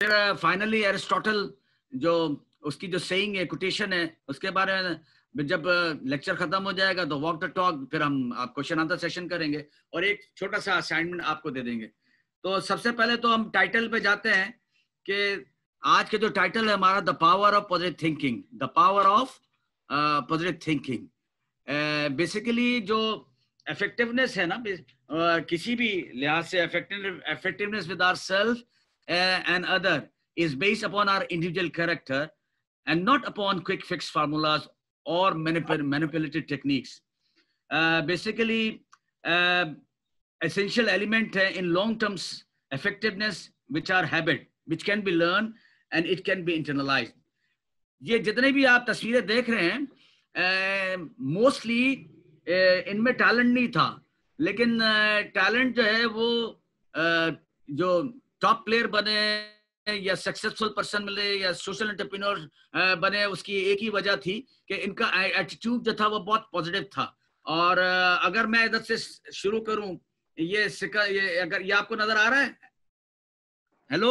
फिर finally Aristotle जो उसकी जो सेइंग है, कोटेशन है, उसके बारे में जब लेक्चर खत्म हो जाएगा तो वॉक द टॉक, फिर हम आप क्वेश्चन आंसर सेशन करेंगे और एक छोटा सा असाइनमेंट आपको दे देंगे। तो सबसे पहले तो हम टाइटल पे जाते हैं कि आज के जो टाइटल है हमारा, the power of positive thinking. The power of positive thinking. Basically जो इफेक्टिवनेस है ना, किसी भी लिहाज से effectiveness with our self and other is based upon our individual character and not upon quick fix formulas or manipulative techniques. Basically, essential element in long-term effectiveness, which are habit, which can be learned and it can be internalized. ये जितने भी आप तस्वीरें देख रहे हैं, mostly इनमें talent नहीं था, लेकिन टैलेंट जो है वो जो टॉप प्लेयर बने या सक्सेसफुल पर्सन मिले या सोशल एंटरप्रेन्योर बने, उसकी एक ही वजह थी कि इनका एटीट्यूड जो था वो बहुत पॉजिटिव था। और अगर मैं इधर से शुरू करूं, ये अगर ये आपको नजर आ रहा है? हेलो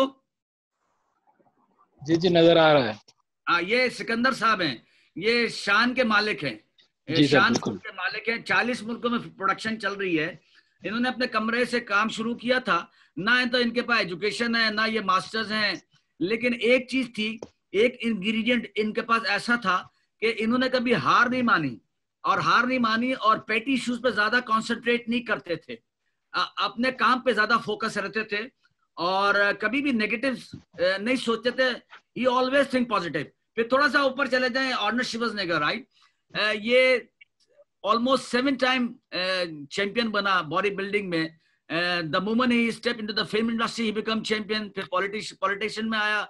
जी जी नजर आ रहा है। हाँ, ये सिकंदर साहब हैं, ये शान के मालिक हैं, शान के मालिक हैं। 40 मुल्कों में प्रोडक्शन चल रही है। इन्होंने अपने कमरे से काम शुरू किया था, ना तो इनके पास एजुकेशन है ना ये मास्टर्स हैं, लेकिन एक चीज थी, एक इंग्रेडिएंट इनके पास ऐसा था कि इन्होंने कभी हार नहीं मानी और पेटी इश्यूज पे ज्यादा कंसंट्रेट नहीं करते थे, अपने काम पे ज्यादा फोकस रहते थे और कभी भी नेगेटिव नहीं सोचते थे। He always think positive. फिर थोड़ा सा ऊपर चले जाएं, आर्नल्ड श्वार्ज़नेगर, राइट, ये ऑलमोस्ट 7 टाइम चैंपियन बना बॉडी बिल्डिंग में। The moment he step into the film industry he become champion. फिर पॉलिटिक्स में आया,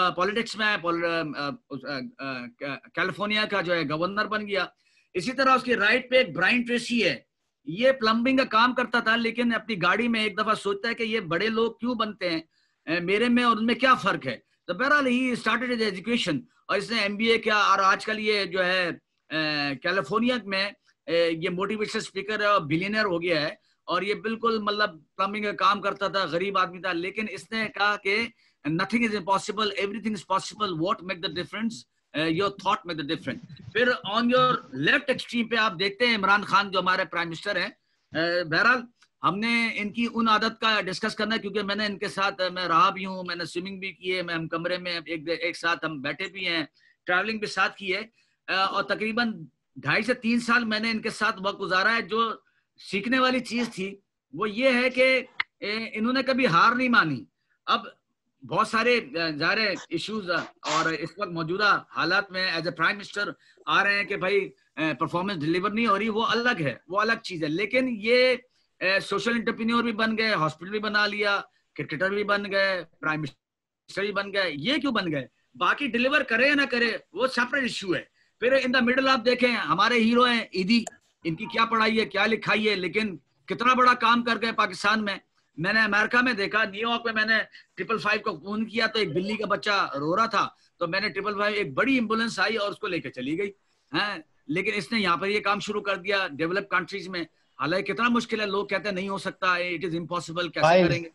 कैलिफोर्निया का जो है गवर्नर बन गया। इसी तरह उसकी राइट पे एक ब्रायन ट्रेसी है, ये प्लम्बिंग का काम करता था, लेकिन अपनी गाड़ी में एक दफा सोचता है कि ये बड़े लोग क्यों बनते हैं, मेरे में और उनमें क्या फर्क है। तो बहरहाल ही स्टार्टेड हिज एजुकेशन और इसने MBA किया और आजकल ये जो है कैलिफोर्निया में ये मोटिवेशनल स्पीकर है और बिलियनर हो गया है। और ये बिल्कुल मतलब प्लम्बिंग का काम करता था, गरीब आदमी था, लेकिन इसने कहा कि nothing is impossible, everything is possible, what make the difference, your thought make the difference. फिर ऑन योर लेफ्ट एक्सट्रीम पे आप देखते हैं इमरान खान जो हमारे प्राइम मिनिस्टर हैं। बहरहाल हमने इनकी उन आदत का डिस्कस करना है, क्योंकि मैंने इनके साथ मैं रहा भी हूँ, मैंने स्विमिंग भी की है, मैं हम कमरे में एक साथ हम बैठे भी हैं, ट्रैवलिंग भी साथ की है और तकरीबन 2.5 से 3 साल मैंने इनके साथ वक्त गुजारा है। जो सीखने वाली चीज थी वो ये है कि इन्होंने कभी हार नहीं मानी। अब बहुत सारे ज़ाहिर इश्यूज और इस वक्त मौजूदा हालात में एज ए प्राइम मिनिस्टर आ रहे हैं कि भाई परफॉर्मेंस डिलीवर नहीं हो रही, वो अलग है, वो अलग चीज है। लेकिन ये सोशल एंटरप्रेन्योर भी बन गए, हॉस्पिटल भी बना लिया, क्रिकेटर भी बन गए, प्राइम मिनिस्टर भी बन गए। ये क्यों बन गए? बाकी डिलीवर करे या ना करे वो सेपरेट इश्यू है। फिर इन द मिडिल आप देखें हमारे हीरो हैं ईदी, इनकी क्या पढ़ाई है क्या लिखाई है, लेकिन कितना बड़ा काम कर गए पाकिस्तान में। मैंने अमेरिका में देखा, न्यूयॉर्क में मैंने 555 को फोन किया तो एक बिल्ली का बच्चा रो रहा था, तो मैंने 555 एक बड़ी एम्बुलेंस आई और उसको लेकर चली गई है। लेकिन इसने यहाँ पर ये काम शुरू कर दिया डेवलप कंट्रीज में। हालांकि कितना मुश्किल है, लोग कहते हैं नहीं हो सकता, इट इज इम्पॉसिबल, कैसे करेंगे?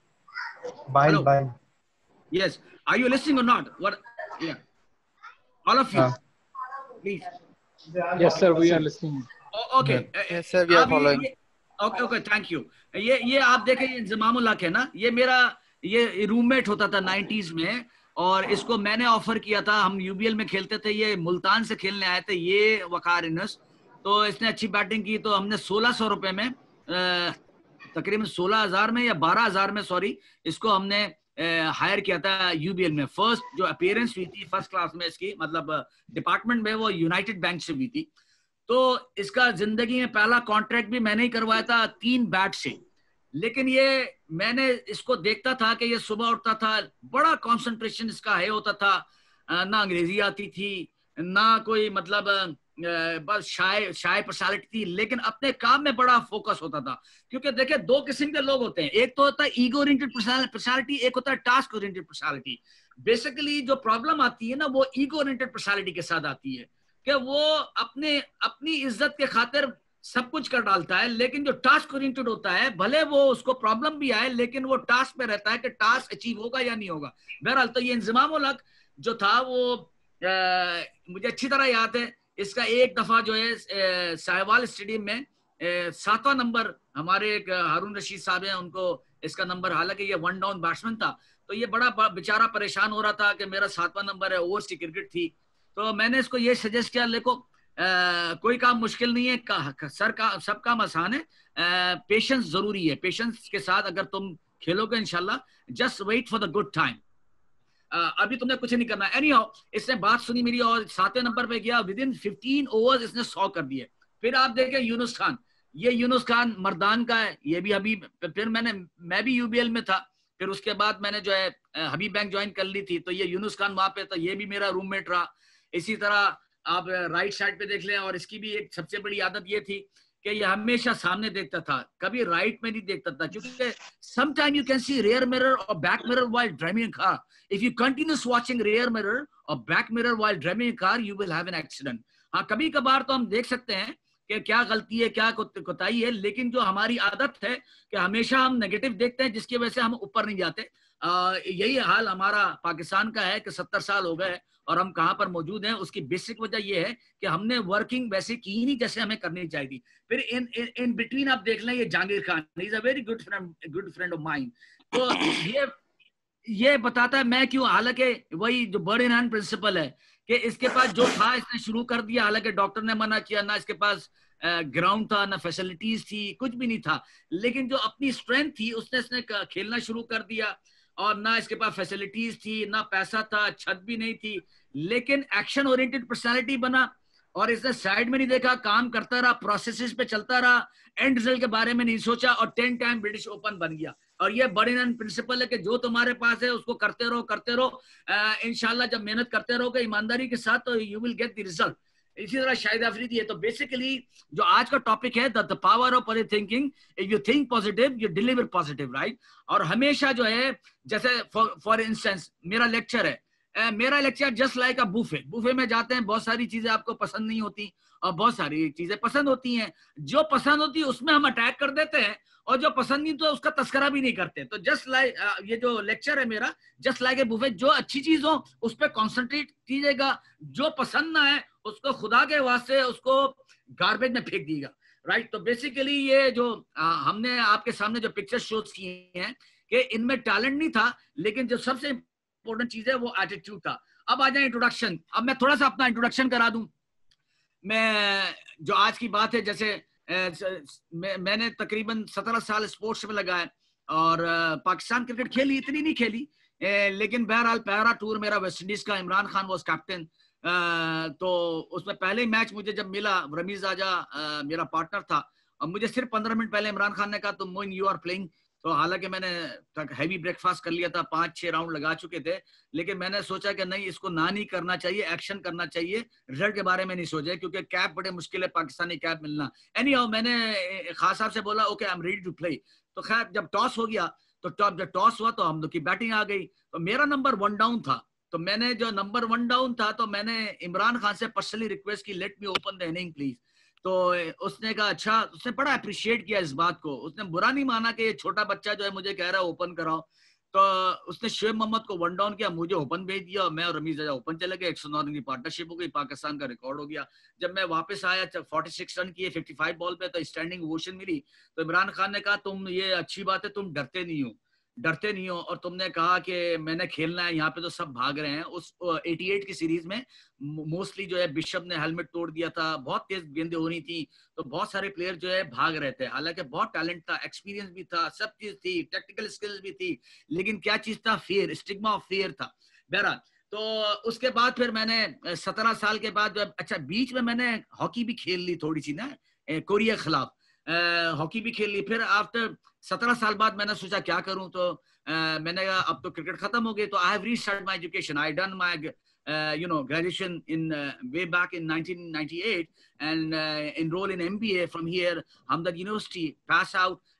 Yes, are you listening or not? What? Yeah, all of you, please. Yes sir, we are listening. Okay. Yes sir, we are following. Okay, thank you. ये आप देखें, ये इंजमामुल हक है ना, ये मेरा ये रूममेट होता था 90s में और इसको मैंने ऑफर किया था, हम UBL में खेलते थे, ये मुल्तान से खेलने आए थे, ये वकार इनस। तो इसने अच्छी बैटिंग की तो हमने 1600 रुपए में तकरीबन 16,000 में या 12,000 में सॉरी, इसको हमने हायर किया था UBL में। फर्स्ट जो अपीयरेंस हुई थी फर्स्ट क्लास में इसकी, मतलब डिपार्टमेंट में, वो यूनाइटेड बैंक से हुई थी। तो इसका जिंदगी में पहला कॉन्ट्रैक्ट भी मैंने ही करवाया था 3 बैट से। लेकिन ये मैंने इसको देखता था कि ये सुबह उठता था, बड़ा कंसंट्रेशन इसका है होता था, ना अंग्रेजी आती थी ना कोई मतलब बस शाय पर्सनालिटी थी, लेकिन अपने काम में बड़ा फोकस होता था। क्योंकि देखिए 2 किस्म के लोग होते हैं, एक तो होता है ईगो ओरिएंटेड पर्सनालिटी, एक होता है टास्क ओरिएंटेड पर्सनालिटी। बेसिकली जो प्रॉब्लम आती है ना वो ईगो ओरिएंटेड पर्सनालिटी के साथ आती है कि वो अपनी इज्जत के खातिर सब कुछ कर डालता है, लेकिन जो टास्क ओरिएंटेड होता है, भले वो उसको प्रॉब्लम भी आए, लेकिन वो टास्क पे रहता है कि टास्क अचीव होगा या नहीं होगा। बहरहाल तो ये इंजमाम उल हक जो था वो मुझे अच्छी तरह याद है। इसका एक दफा जो है साहिवाल स्टेडियम में 7वां नंबर, हमारे एक हारून रशीद साहब हैं, उनको इसका नंबर, हालांकि ये 1 डाउन बैट्समैन था, तो ये बड़ा बेचारा परेशान हो रहा था कि मेरा 7वां नंबर है, ओवर्स की क्रिकेट थी। तो मैंने इसको ये सजेस्ट किया, देखो कोई काम मुश्किल नहीं है, सब काम आसान है, पेशेंस जरूरी है, पेशेंस के साथ अगर तुम खेलोगे इंशाल्लाह, just wait for the good time, अभी तुमने कुछ नहीं करना। एनी हाउ, इसने बात सुनी मेरी और 7वें नंबर पे गया, विद इन 15 ओवर्स इसने 100 कर दिए। फिर आप देखें यूनुस खान, ये यूनुस खान मर्दान का है, ये भी हबीब, फिर मैं भी यूबीएल में था, फिर उसके बाद मैंने जो है हबीब बैंक ज्वाइन कर ली थी, तो ये यूनुस खान वहां पे, तो ये भी मेरा रूममेट रहा। इसी तरह आप राइट साइड पे देख लें, और इसकी भी एक सबसे बड़ी आदत ये थी कि ये हमेशा सामने देखता था, कभी राइट में नहीं देखता था, क्योंकि sometime you can see rear mirror और back mirror while driving car. If you continuous watching rear mirror और back mirror while driving car, you will have an accident. हाँ, कभी कभार तो हम देख सकते हैं कि क्या गलती है, क्या कोताही है, लेकिन जो हमारी आदत है कि हमेशा हम नेगेटिव देखते हैं, जिसकी वजह से हम ऊपर नहीं जाते। यही हाल हमारा पाकिस्तान का है कि 70 साल हो गए और हम कहां पर मौजूद हैं। उसकी बेसिक वजह यह है कि हमने वर्किंग वैसे की ही नहीं जैसे हमें करनी चाहिए थी। फिर इन बिटवीन आप देख लें, ये Jahangir Khan, he is a very good friend of mine. तो ये बताता है मैं क्यों, हालांकि वही जो बर्ड इन हैंड प्रिंसिपल है कि इसके पास जो था इसने शुरू कर दिया, हालांकि डॉक्टर ने मना किया, ना इसके पास ग्राउंड था, ना फैसिलिटीज थी, कुछ भी नहीं था, लेकिन जो अपनी स्ट्रेंथ थी उसने खेलना शुरू कर दिया। और ना इसके पास फैसिलिटीज थी, ना पैसा था, छत भी नहीं थी, लेकिन एक्शन ओरिएंटेड पर्सनालिटी बना, और इसने साइड में नहीं देखा, काम करता रहा, प्रोसेसेस पे चलता रहा, एंड रिजल्ट के बारे में नहीं सोचा, और 10 टाइम ब्रिटिश ओपन बन गया। और ये बर्ड इन हैंड प्रिंसिपल है कि जो तुम्हारे पास है उसको करते रहो, इंशाल्लाह जब मेहनत करते रहोगे ईमानदारी के साथ, तो you will get the result. इसी तरह शाहिद अफरीदी है। तो बेसिकली जो आज का टॉपिक है, the power of positive thinking, if you think positive you deliver positive, right. और हमेशा जो है, जैसे फॉर इंस्टेंस मेरा लेक्चर है, मेरा lecture just like a buffet में जाते हैं, बहुत सारी चीजें आपको पसंद नहीं होती और बहुत सारी चीजें पसंद होती हैं, जो पसंद होती है उसमें हम अटैक कर देते हैं, और जो पसंद नहीं तो उसका तस्करा भी नहीं करते। तो जस्ट लाइक ये जो लेक्चर है मेरा, जस्ट लाइक ए बुफे, जो अच्छी चीज हो उस पर कॉन्सेंट्रेट कीजिएगा, जो पसंद ना है उसको खुदा के वास्ते उसको गार्बेज में फेंक दीजिएगा, राइट। तो बेसिकली ये जो हमने आपके सामने जो पिक्चर शोज किए हैं कि इनमें टैलेंट नहीं था, लेकिन जो सबसे इंपॉर्टेंट चीज है वो एटीट्यूड था। अब आ जाए इंट्रोडक्शन। अब मैं थोड़ा सा अपना इंट्रोडक्शन करा दूं। मैं जो आज की बात है, जैसे मैंने तकरीबन 17 साल स्पोर्ट्स में लगाया, और पाकिस्तान क्रिकेट खेली, इतनी नहीं खेली, लेकिन बहरहाल पहला टूर मेरा वेस्ट इंडीज का, इमरान खान वॉज कैप्टन। तो उसमें पहले ही मैच मुझे जब मिला, रमीज आजा मेरा पार्टनर था, और मुझे सिर्फ 15 मिनट पहले इमरान खान ने कहा तुम मोइन यू आर प्लेइंग। तो हालांकि मैंने हैवी ब्रेकफास्ट कर लिया था, 5-6 राउंड लगा चुके थे, लेकिन मैंने सोचा कि नहीं, इसको ना नहीं करना चाहिए, एक्शन करना चाहिए, रिजल्ट के बारे में नहीं सोचा, क्योंकि कैप बड़े मुश्किल है पाकिस्तानी कैप मिलना। एनी हाउ, मैंने खास साहब से बोला okay I am ready to play. तो खैर जब टॉस हो गया, तो जब टॉस हुआ तो हम लोग की बैटिंग आ गई, तो मेरा नंबर 1 डाउन था। तो मैंने जो नंबर 1 डाउन था, तो मैंने इमरान खान से पर्सनली रिक्वेस्ट की, let me open the inning please. तो उसने कहा अच्छा, उसने बड़ा अप्रिशिएट किया इस बात को, उसने बुरा नहीं माना कि ये छोटा बच्चा जो है मुझे कह रहा है ओपन कराओ। तो उसने शोएब मोहम्मद को 1 डाउन किया, मुझे ओपन भेज दिया, मैं और रमीज आजा ओपन चले गए, 109 रन की पार्टनरशिप हो गई, पाकिस्तान का रिकॉर्ड हो गया। जब मैं वापस आया 46 रन किए 55 बॉल पे, तो स्टैंडिंग ओवेशन मिली। तो इमरान खान ने कहा तुम, ये अच्छी बात है, तुम डरते नहीं हो, और तुमने कहा कि मैंने खेलना है, यहाँ पे तो सब भाग रहे हैं। उस 88 की सीरीज में मोस्टली जो है बिशप ने हेलमेट तोड़ दिया था, बहुत तेज गेंदें होनी थी, तो बहुत सारे प्लेयर जो है भाग रहे थे। हालांकि बहुत टैलेंट था, एक्सपीरियंस भी था, सब चीज थी, टेक्निकल स्किल्स भी थी, लेकिन क्या चीज था, फियर, स्टिग्मा ऑफ फियर था। बहरहाल तो उसके बाद फिर मैंने 17 साल के बाद जो, अच्छा बीच में मैंने हॉकी भी खेल ली थोड़ी सी ना, कोरिया के खिलाफ हॉकी भी खेल ली। फिर आफ्टर 17 साल बाद मैंने सोचा क्या करूं, तो मैंने कहा अब तो क्रिकेट खत्म हो गई, तो I have restart my education, I done my graduation in way back in 1998 and enroll in MBA from here, Hamdard University, pass out,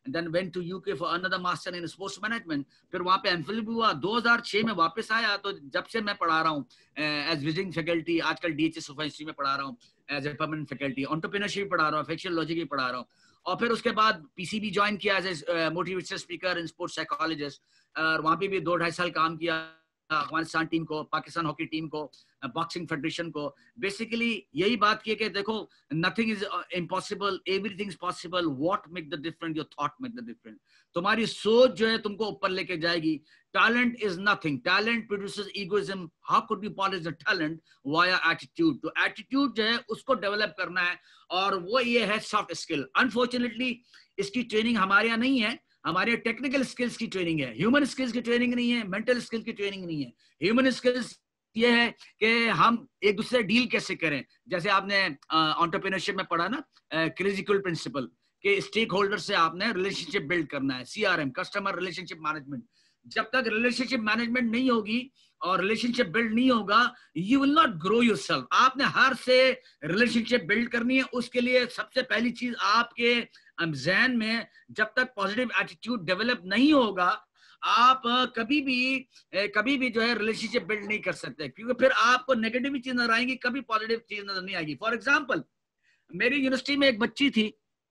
then went to UK for another master in sports management. फिर वहाँ पे MPhil भी हुआ, 2006 में वापस आया। तो जब से मैं पढ़ा रहा हूँ एज विजिटिंग फैकल्टी, आजकल DHS यूनिवर्सिटी में पढ़ा रहा हूँ as a permanent faculty, entrepreneurship पढ़ा रहा हूँ, फिक्शनलॉजी भी पढ़ा रहा हूँ। और फिर उसके बाद PCB ज्वाइन किया as a motivational speaker in sports psychologist, और वहाँ पे भी 2-2.5 साल काम किया, अफगानिस्तान टीम को, पाकिस्तान हॉकी टीम को, बॉक्सिंग फेडरेशन को। बेसिकली यही बात की कि देखो nothing is impossible, everything is possible, what make the difference, your thought make the difference. तुम्हारी सोच जो है तुमको ऊपर लेके जाएगी। Talent is nothing, talent produces egoism, how could be polish the talent via attitude. तो एटीट्यूड जो है उसको डेवलप करना है, और वो ये है सॉफ्ट स्किल। अनफॉर्चुनेटली इसकी ट्रेनिंग हमारे यहाँ नहीं है, हमारे टेक्निकल स्किल्स की ट्रेनिंग है, ह्यूमन स्किल्स की ट्रेनिंग नहीं है, मेंटल स्किल्स की ट्रेनिंग नहीं है। ह्यूमन स्किल्स ये है कि हम एक दूसरे से डील कैसे करें। जैसे आपने एंटरप्रेन्योरशिप में पढ़ा ना क्रिजिकल प्रिंसिपल कि स्टेक होल्डर से आपने रिलेशनशिप बिल्ड करना है, CRM, कस्टमर रिलेशनशिप मैनेजमेंट। जब तक रिलेशनशिप मैनेजमेंट नहीं होगी और रिलेशनशिप बिल्ड नहीं होगा, you will not grow yourself. आपने हर से रिलेशनशिप बिल्ड करनी है। उसके लिए सबसे पहली चीज आपके ज़हन में जब तक पॉजिटिव एटीट्यूड डेवलप नहीं होगा, आप कभी भी जो है रिलेशनशिप बिल्ड नहीं कर सकते, क्योंकि फिर आपको नेगेटिव चीज नजर आएंगी, कभी पॉजिटिव चीज नजर नहीं आएगी। फॉर एग्जाम्पल, मेरी यूनिवर्सिटी में एक बच्ची थी,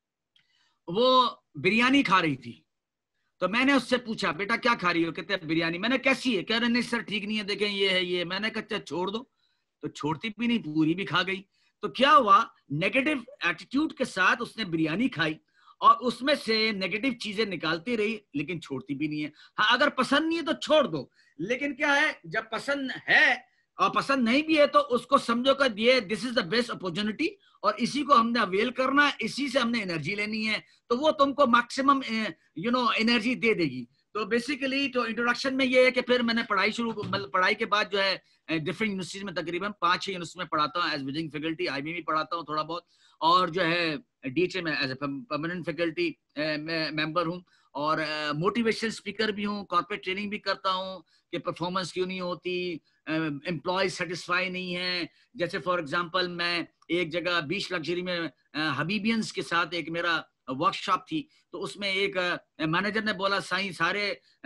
वो बिरयानी खा रही थी। तो मैंने उससे पूछा, बेटा क्या खा रही हो? कहते हैं बिरयानी। मैंने कैसी है? कह रहे नहीं सर ठीक नहीं है, देखें ये है ये। मैंने कहा छोड़ दो। तो छोड़ती भी नहीं, पूरी भी खा गई। तो क्या हुआ, नेगेटिव एटीट्यूड के साथ उसने बिरयानी खाई और उसमें से नेगेटिव चीजें निकालती रही, लेकिन छोड़ती भी नहीं है। हाँ, अगर पसंद नहीं है तो छोड़ दो, लेकिन क्या है, जब पसंद है और पसंद नहीं भी है तो उसको समझो कि ये this is the best opportunity और इसी को हमने अवेल करना है, इसी से हमने एनर्जी लेनी है, तो वो तुमको मैक्सिमम एनर्जी दे देगी। तो बेसिकली तो इंट्रोडक्शन में ये है कि फिर मैंने पढ़ाई के बाद जो है डिफरेंट यूनिवर्सिटीज में, तकरीबन 5-6 यूनिवर्सिटी में पढ़ाता हूँ एज विजिटिंग फैकल्टी, IB में पढ़ाता हूँ थोड़ा बहुत, और जो है DHA में as a permanent faculty member हूँ, और मोटिवेशनल स्पीकर भी हूँ, कॉर्पोरेट ट्रेनिंग भी करता हूँ कि परफॉर्मेंस क्यों नहीं होती, एम्प्लॉय सेटिस्फाई नहीं है। जैसे फॉर एग्जांपल मैं एक जगह बीच लग्जरी में हबीबियंस के साथ एक मेरा वर्कशॉप थी, तो उसमें एक मैनेजर ने बोला, साईं सारे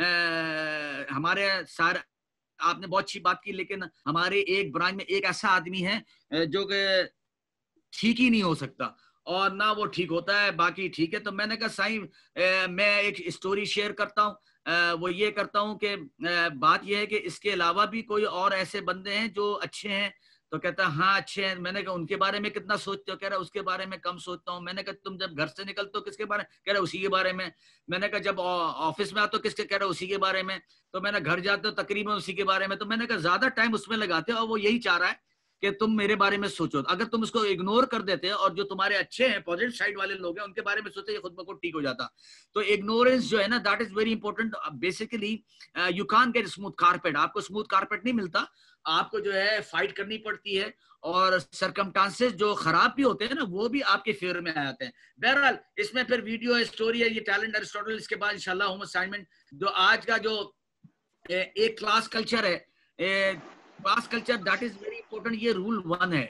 हमारे सारे, आपने बहुत अच्छी बात की, लेकिन हमारे एक ब्रांच में एक ऐसा आदमी है जो कि ठीक ही नहीं हो सकता और ना वो ठीक होता है, बाकी ठीक है। तो मैंने कहा साईं मैं एक स्टोरी शेयर करता हूँ, वो ये करता हूँ कि बात ये है कि इसके अलावा भी कोई और ऐसे बंदे हैं जो अच्छे हैं। तो कहता हाँ अच्छे हैं। मैंने कहा उनके बारे में कितना सोचते हो? कह रहा उसके बारे में कम सोचता हूँ। मैंने कहा तुम जब घर से निकलते हो किसके बारे में? कह रहा उसी के बारे में। मैंने कहा जब ऑफिस में आते हो किसके? कह रहा उसी के बारे में। तो मैंने घर जाते हो तकरीबन उसी के बारे में। तो मैंने कहा ज्यादा टाइम उसमें लगाते हो और वो यही चाह रहा है कि तुम मेरे बारे में सोचो। अगर तुम उसको इग्नोर कर देते और जो तुम्हारे अच्छे हैं पॉजिटिव साइड वाले लोग हैं उनके बारे में सोचते, ये खुद ब खुद ठीक हो जाता। तो इग्नोरेंस जो है ना, that is very important. Basically you can't get smooth carpet, आपको स्मूथ कारपेट नहीं मिलता, आपको जो है फाइट करनी पड़ती है और सरकमस्टांसेस जो खराब भी होते हैं ना वो भी आपके फेवर में आ जाते हैं। बहरहाल इसमें फिर वीडियो है, स्टोरी है, ये टैलेंट एरिस्टोटल, इसके बाद इंशाल्लाह होम असाइनमेंट। जो आज का जो एक क्लास कल्चर है, class culture that is very important. ये रूल 1 है,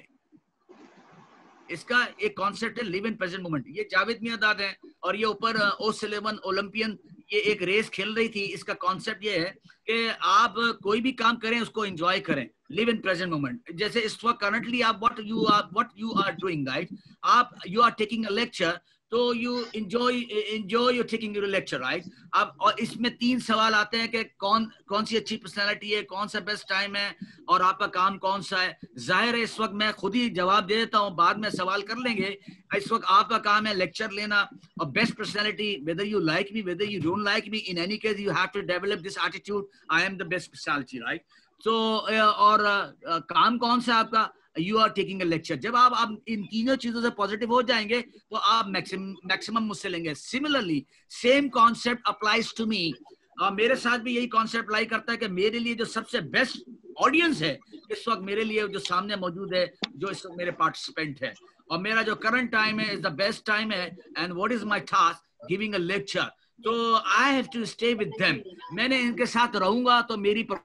इसका एक कॉन्सेप्ट है लिव इन प्रेजेंट मोमेंट। ये जावेद मियांदाद है और ये ऊपर O11 ओलंपियन, ये एक रेस खेल रही थी। इसका कॉन्सेप्ट ये है कि आप कोई भी काम करें उसको एंजॉय करें, लिव इन प्रेजेंट मोमेंट। जैसे इस वक्त करंटली आप what you are doing, right? आप you are taking a lecture, तो you enjoy your taking your lecture, right? अब और इसमें 3 सवाल आते हैं कि कौन सी अच्छी पर्सनालिटी है, कौन सा बेस्ट टाइम है और आपका काम कौन सा है। जाहिर है इस वक्त मैं खुद ही जवाब दे देता हूँ, बाद में सवाल कर लेंगे। इस वक्त आपका काम है लेक्चर लेना और best personality, whether you like me whether you don't like me, in any case you have to develop this attitude, I am the best personality, right? So और काम कौन सा आपका, you are taking a lecture. जब आप इन तीनों चीजों से पॉजिटिव हो जाएंगे तो आप मैक्सिमम मुझसे लेंगे। Similarly same concept applies to me, और मेरे साथ भी यही कॉन्सेप्ट अप्लाई करता है कि मेरे लिए जो सबसे बेस्ट ऑडियंस है इस वक्त, मेरे लिए जो सामने मौजूद है, जो इस वक्त मेरे पार्टिसिपेंट है, और मेरा जो करंट टाइम है इज द बेस्ट टाइम है। And what is my task? Giving a lecture. तो I have to stay with them. मैंने इनके साथ रहूंगा तो मेरी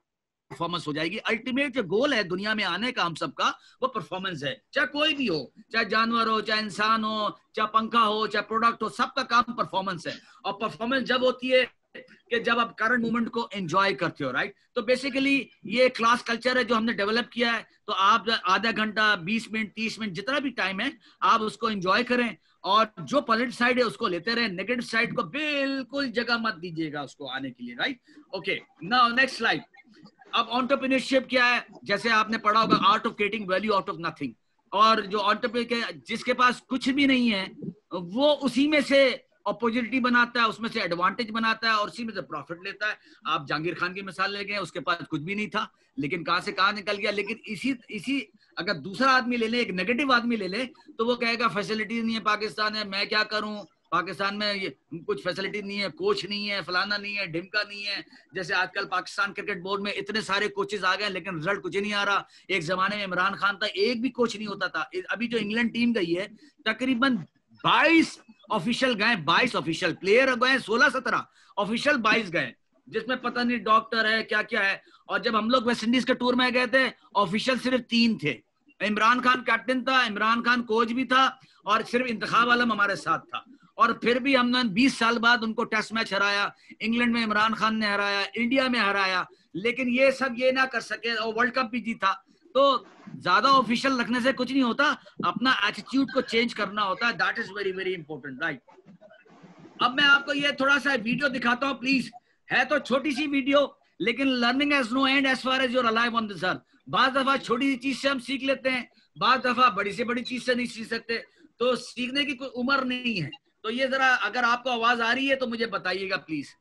परफॉर्मेंस हो जाएगी। अल्टीमेट जो गोल है दुनिया में आने का हम सबका, वो परफॉर्मेंस है। चाहे कोई भी हो, चाहे जानवर हो, चाहे इंसान हो, चाहे पंखा हो, चाहे प्रोडक्ट हो, सबका काम परफॉर्मेंस है। और परफॉर्मेंस जब होती है कि जब आप करंट मोमेंट को एंजॉय करते हो, राइट। तो बेसिकली ये क्लास कल्चर है जो हमने डेवलप किया है। तो आप आधा घंटा, 20 मिनट, 30 मिनट, जितना भी टाइम है, आप उसको एंजॉय करें और जो पॉजिटिव साइड है उसको लेते रहे, नेगेटिव साइड को बिल्कुल जगह मत दीजिएगा उसको आने के लिए, right. Okay, now next slide. अब एंटरप्रेन्योरशिप क्या है? जैसे आपने पढ़ा होगा art of creating value out of nothing. और जो एंटरप्रेन्योर जिसके पास कुछ भी नहीं है, वो उसी में से अपॉर्चुनिटी बनाता है, उसमें से एडवांटेज बनाता है और उसी में से प्रॉफिट लेता है। आप जहांगीर खान की मिसाल ले गए, उसके पास कुछ भी नहीं था, लेकिन कहां से कहां निकल गया। लेकिन इसी अगर दूसरा आदमी ले ले, एक नेगेटिव आदमी ले ले, तो वो कहेगा फैसिलिटीज नहीं है पाकिस्तान में, मैं क्या करूं, पाकिस्तान में ये कुछ फैसिलिटी नहीं है, कोच नहीं है, फलाना नहीं है, ढिमका नहीं है। जैसे आजकल पाकिस्तान क्रिकेट बोर्ड में इतने सारे कोचेस आ गए, लेकिन रिजल्ट कुछ नहीं आ रहा। एक जमाने में इमरान खान था, एक भी कोच नहीं होता था। अभी जो इंग्लैंड टीम गई है, तकरीबन 22 ऑफिशियल गए, 22 ऑफिशियल प्लेयर गए, 16-17 ऑफिशियल 22 गए, जिसमें पता नहीं डॉक्टर है क्या क्या है। और जब हम लोग वेस्ट इंडीज के टूर में गए थे, ऑफिशियल सिर्फ 3 थे। इमरान खान कैप्टन था, इमरान खान कोच भी था, और सिर्फ इंतखाब आलम हमारे साथ था। और फिर भी हमने 20 साल बाद उनको टेस्ट मैच हराया, इंग्लैंड में इमरान खान ने हराया, इंडिया में हराया, लेकिन ये सब ये ना कर सके और वर्ल्ड कप भी जीता। तो ज्यादा ऑफिशियल रखने से कुछ नहीं होता, अपना एटीट्यूड को चेंज करना होता है। That is very very important, right. अब मैं आपको ये थोड़ा सा वीडियो दिखाता हूँ, प्लीज। है तो छोटी सी वीडियो, लेकिन learning has no end as far as you're alive on this earth. बाज दफा छोटी सी चीज से हम सीख लेते हैं, बाज दफा बड़ी से बड़ी चीज से नहीं सीख सकते। तो सीखने की कोई उम्र नहीं है। तो ये जरा अगर आपको आवाज आ रही है तो मुझे बताइएगा please.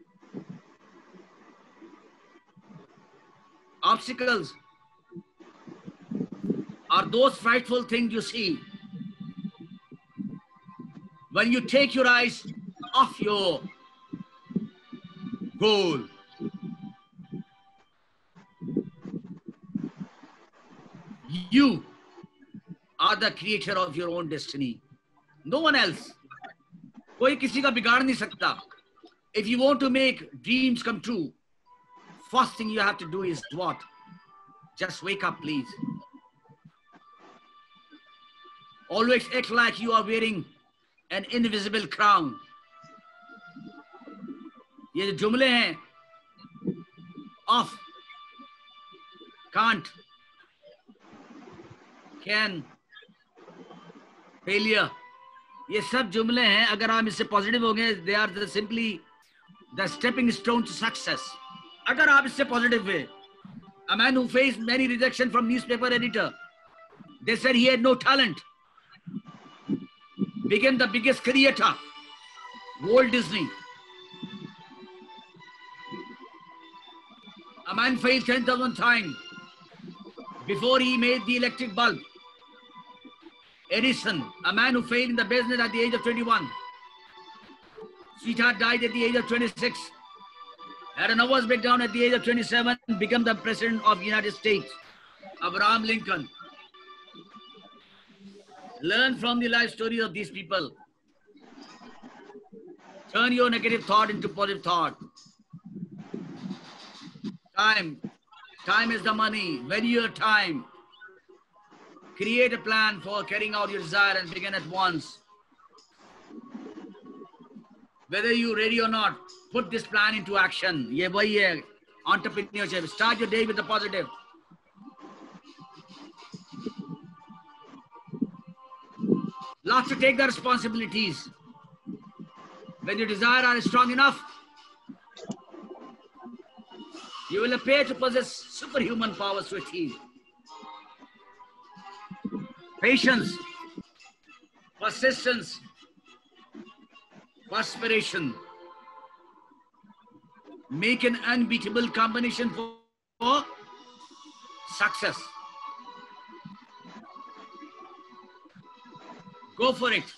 Obstacles are those frightful things you see when you take your eyes off your goal. You are the creator of your own destiny. No one else. कोई किसी का बिगाड़ नहीं सकता। If you want to make dreams come true, first thing you have to do is what? Just wake up, please. Always act like you are wearing an invisible crown. ये जो जुमले हैं, of, can't, can, failure, ये सब जुमले हैं। अगर आप इससे पॉजिटिव हो गए, they are simply the stepping stone to success. अगर आप इससे पॉजिटिव हुए, a man who faced many rejection from newspaper editor, they said he had no talent, became the biggest creator, Walt Disney. A man failed 10,000 times before he made the electric bulb. Edison, a man who failed in the business at the age of 21. Sweetheart died at the age of 26. Had a nervous breakdown at the age of 27, became the president of the United States. Abraham Lincoln. Learn from the life stories of these people. Turn your negative thought into positive thought. Time is the money. Value your time. Create a plan for carrying out your desire and begin at once. Whether you're ready or not, put this plan into action. ये वही है entrepreneurship. Start your day with the positive. Love to take the responsibilities. When your desire are strong enough, you will appear to possess superhuman powers to achieve. Patience, persistence, perspiration make an unbeatable combination for success. Go for it.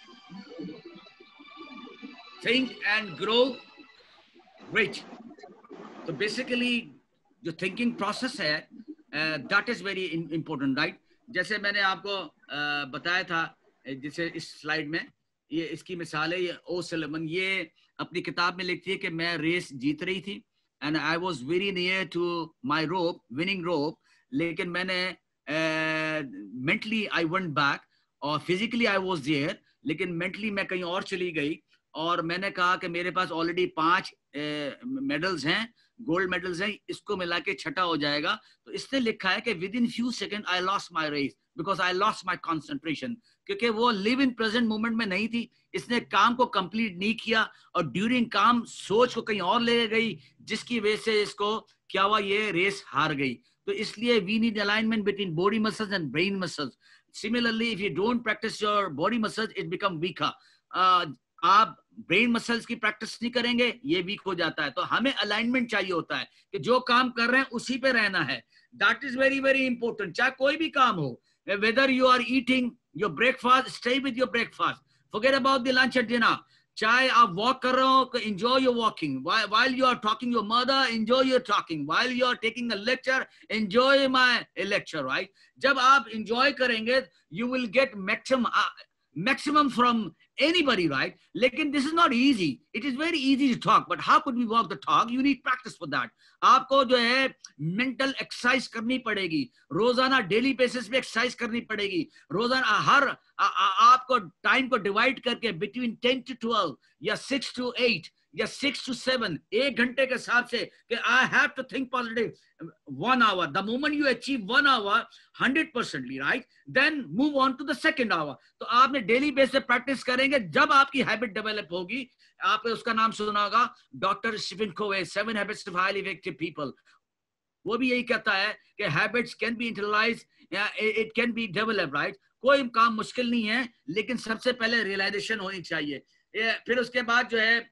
Think and grow great. So basically जो thinking process है, that is very important, right. जैसे मैंने आपको बताया था, जैसे इस slide में ये इसकी मिसाल है। ये ओ सलेमन ये अपनी किताब में लिखती है कि मैं रेस जीत रही थी, and I was very near to my rope, winning rope. लेकिन मैंने mentally I went back और physically I was there, लेकिन mentally मैं कहीं और चली गई और मैंने कहा कि मेरे पास ऑलरेडी 5 मेडल्स हैं, गोल्ड मेडल्स हैं, इसको मिला के छठा हो जाएगा. तो इसने लिखा है कि within few second I lost my race because I lost my concentration, क्योंकि वो लिव इन प्रेजेंट मोमेंट में नहीं थी. इसने काम को कंप्लीट नहीं किया और ड्यूरिंग काम सोच को कहीं और ले गई, जिसकी वजह से इसको क्या हुआ, ये रेस हार गई. तो इसलिए we need alignment between body muscles and brain muscles. Similarly if you don't practice your body muscles it become weaker. आप ब्रेन मसल्स की प्रैक्टिस नहीं करेंगे, ये वीक हो जाता है. तो हमें अलाइनमेंट चाहिए होता है कि जो काम कर रहे हैं उसी पे रहना है. That is very very important. चाहे कोई भी काम हो, whether you are eating your breakfast, stay with your breakfast. Forget about the lunch and dinner. चाहे आप वॉक कर रहे हो, enjoy your walking. While you are talking your mother, enjoy your talking. While you are taking a lecture, enjoy my lecture, right? जब आप enjoy करेंगे, you will get maximum from anybody, right? लेकिन this is not easy. It is very easy to talk, but how could we walk the talk? You need practice for that. आपको जो है mental exercise करनी पड़ेगी, रोजाना daily basis पे exercise करनी पड़ेगी. रोजाना हर आपको टाइम को डिवाइड करके between 10 to 12 या 6 to 8 या 6 to 7, 1 घंटे के हिसाब से कि I have to think positive 1 hour. The moment you achieve 1 hour 100%, right, then move on to the second hour. तो आपने डेली बेस पे प्रैक्टिस करेंगे. जब आपकी हैबिट डेवलप होगी, आपने उसका नाम सुना होगा, doctor Stephen Covey, 7 habits of highly effective people. वो भी यही कहता है कि habits can be internalize, it can be develop, right. कोई काम मुश्किल नहीं है, लेकिन सबसे पहले रियलाइजेशन होनी चाहिए. फिर उसके बाद जो है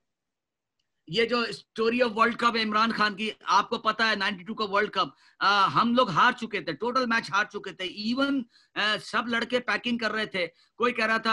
ये जो स्टोरी ऑफ वर्ल्ड कप है इमरान खान की, आपको पता है 92 का वर्ल्ड कप हम लोग हार चुके थे, टोटल मैच हार चुके थे. इवन सब लड़के पैकिंग कर रहे थे. कोई कह रहा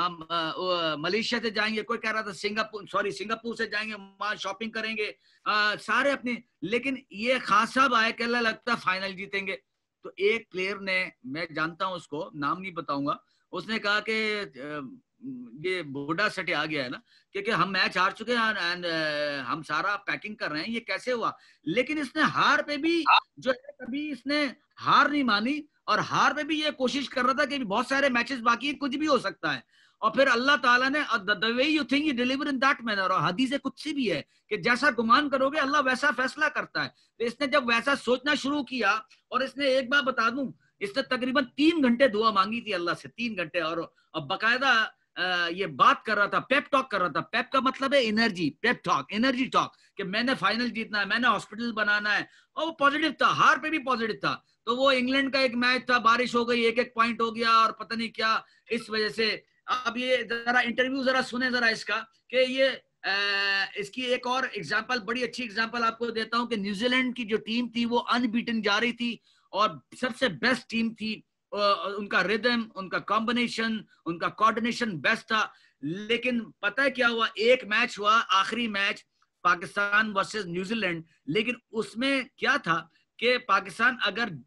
था मलेशिया से जाएंगे, कोई कह रहा था सिंगापुर से जाएंगे, वहां शॉपिंग करेंगे, सारे अपने. लेकिन ये खान साहब आए कि लगता फाइनल जीतेंगे. तो एक प्लेयर ने, मैं जानता हूं उसको, नाम नहीं बताऊंगा, उसने कहा कि ये बूढ़ा सटे आ गया है ना, क्योंकि हम मैच हार चुके हैं एंड हम सारा पैकिंग कर रहे हैं, ये कैसे हुआ. लेकिन इसने हार पे भी जो है कभी इसने हार नहीं मानी और हार पे भी ये कोशिश कर रहा था कि बहुत सारे मैचेस बाकी है, कुछ भी हो सकता है. और फिर अल्लाह ताला ने the way you think you deliver in that manner. और हदीस कुदसी भी है कि जैसा गुमान करोगे अल्लाह वैसा फैसला करता है. तो इसने जब वैसा सोचना शुरू किया, और इसने एक बार बता दूं, इसने तकरीबन 3 घंटे दुआ मांगी थी अल्लाह से, 3 घंटे. और बकायदा ये बात कर रहा था, पेप टॉक कर रहा था. पेप का मतलब है energy, pep talk, energy talk, कि मैंने फाइनल जीतना है, मैंने हॉस्पिटल बनाना है. और वो पॉजिटिव था, हार पे भी पॉजिटिव था. तो वो इंग्लैंड का एक मैच था, बारिश हो गई, 1-1 पॉइंट हो गया और पता नहीं क्या, इस वजह से. अब ये जरा इंटरव्यू जरा सुने जरा इसका, कि ये इसकी एक और एग्जांपल, बड़ी अच्छी एग्जांपल आपको देता हूं कि न्यूजीलैंड की जो टीम थी वो अनबीटन जा रही थी और सबसे बेस्ट टीम थी. उनका रिदम, उनका कॉम्बिनेशन, उनका कोऑर्डिनेशन बेस्ट था. लेकिन पता है क्या हुआ, एक मैच हुआ, आखिरी मैच पाकिस्तान वर्सेस न्यूजीलैंड. लेकिन उसमें क्या था कि पाकिस्तान अगर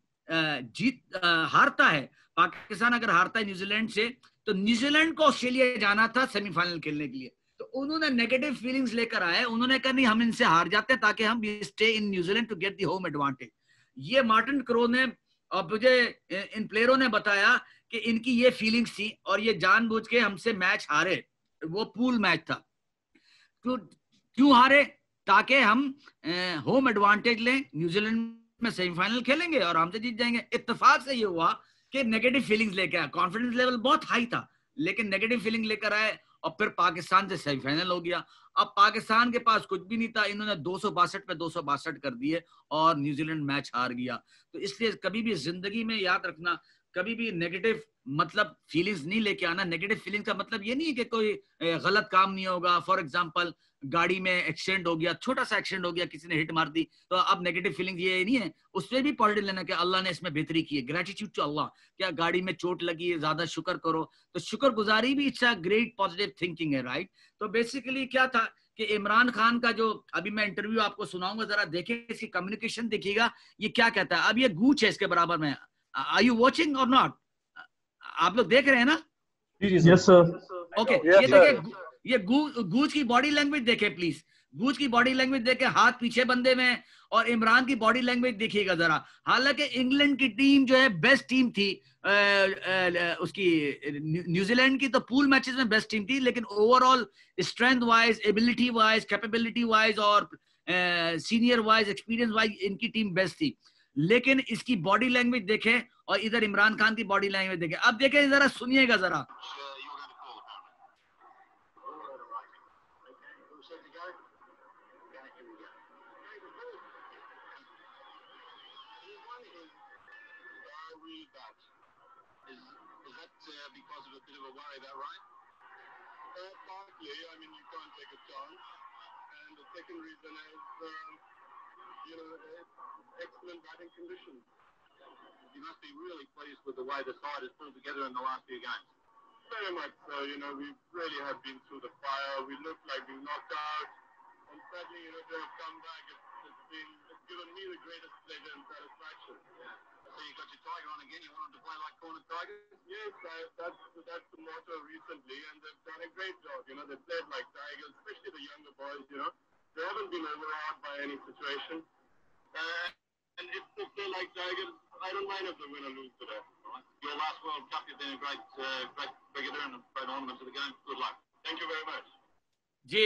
हारता है, पाकिस्तान अगर हारता है न्यूजीलैंड से, तो न्यूजीलैंड को ऑस्ट्रेलिया जाना था सेमीफाइनल खेलने के लिए. तो उन्होंने नेगेटिव फीलिंग्स लेकर आए, उन्होंने कहा नहीं हम इनसे हार जाते हैं ताकि हम stay in New Zealand to get the home advantage. ये मार्टिन क्रो ने और मुझे इन प्लेयरों ने बताया कि इनकी ये फीलिंग्स थी और ये जानबूझ के हमसे मैच हारे. वो पूल मैच था. तो क्यों हारे? ताकि हम होम एडवांटेज लें, न्यूजीलैंड में सेमीफाइनल खेलेंगे और हमसे जीत जाएंगे. इत्तेफाक से ये हुआ कि नेगेटिव फीलिंग्स लेके आए. कॉन्फिडेंस लेवल बहुत हाई था, लेकिन नेगेटिव फीलिंग लेकर आए और फिर पाकिस्तान से सेमीफाइनल हो गया. अब पाकिस्तान के पास कुछ भी नहीं था, इन्होंने 262 पे 262 कर दिए और न्यूजीलैंड मैच हार गया. तो इसलिए कभी भी जिंदगी में याद रखना, कभी भी नेगेटिव मतलब फीलिंग्स नहीं लेके आना. नेगेटिव फीलिंग्स का मतलब ये नहीं है कि कोई गलत काम नहीं होगा. फॉर एग्जांपल गाड़ी में एक्सीडेंट हो गया, छोटा सा एक्सीडेंट हो गया, किसी ने हिट मार दी, तो अब नेगेटिव फीलिंग ये नहीं है, उससे भी पॉजिटिव लेना कि अल्लाह ने इसमें बेहतरी की है. ग्रेटिट्यूड टू अल्लाह, क्या गाड़ी में चोट लगी है, ज्यादा शुक्र करो. तो शुक्रगुजारी भी it's a great positive thinking है, राइट. तो बेसिकली क्या था कि इमरान खान का जो अभी मैं इंटरव्यू आपको सुनाऊंगा, जरा देखें इसकी कम्युनिकेशन देखिएगा, ये क्या कहता है. अब ये गूच है इसके बराबर में. Are you watching or not? आप लोग देख रहे हैं ना? Yes sir. ओके, ये देखिए, ये गूज की बॉडी लैंग्वेज देखें प्लीज. गूच की बॉडी लैंग्वेज देखे, हाथ पीछे बंदे में, और इमरान की बॉडी लैंग्वेज देखिएगा जरा। हालांकि इंग्लैंड की टीम जो है बेस्ट टीम थी, उसकी न्यूजीलैंड की तो पूल मैचेस में बेस्ट टीम थी, लेकिन overall strength wise, ability wise, capability wise और सीनियर वाइज, एक्सपीरियंस वाइज इनकी टीम बेस्ट थी। लेकिन इसकी बॉडी लैंग्वेज देखें और इधर इमरान खान की बॉडी लैंग्वेज देखें। अब देखें जरा, सुनिएगा जरा। Because of a bit of a worry, that right? Partly. I mean, you can't take a chance. And the second reason is, excellent batting conditions. You must be really pleased with the way the side has pulled together in the last few games. Very much so. We really have been through the fire. We look like we've knocked out. And sadly, to have come back, it's given me the greatest pleasure and satisfaction. Yeah. So you got your tiger on again. You want them to play like corner tigers? Yes, that's the motto recently, and they've done a great job. They played like tigers, especially the younger boys. They haven't been overawed by any situation. And if they play like tigers, I don't mind if they win or lose today. Right. Your last World Cup, you've been a great cricketer and a great ornament to the game. Good luck. Thank you very much. जी,